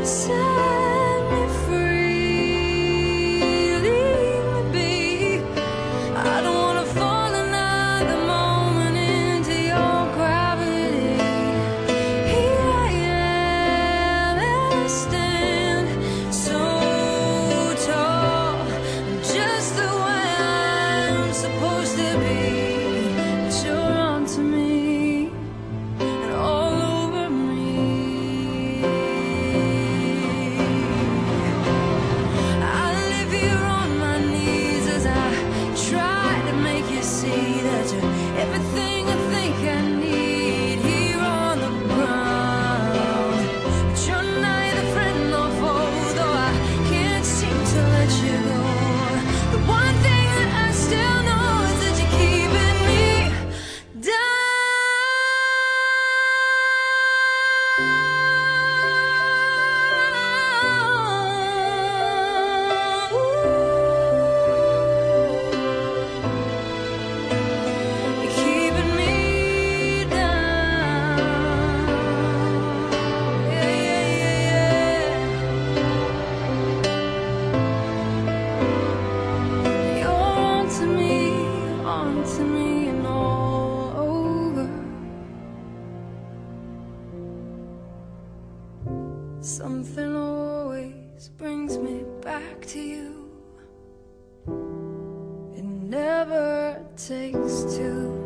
Set me free, leave me be. I don't wanna fall another moment into your gravity. Here I am, and I stand so tall, just the way I'm supposed to be. But you're onto me and all over me. I live here on my knees as I try to make you see that you're everything I think I need here on the ground. But you're neither friend nor foe, though I can't seem to let you go. The one thing that I still know is that you're keeping me down. You're keeping me down. Yeah, yeah, yeah, yeah. You're onto me and all over. Something always brings me back to you. It never takes two.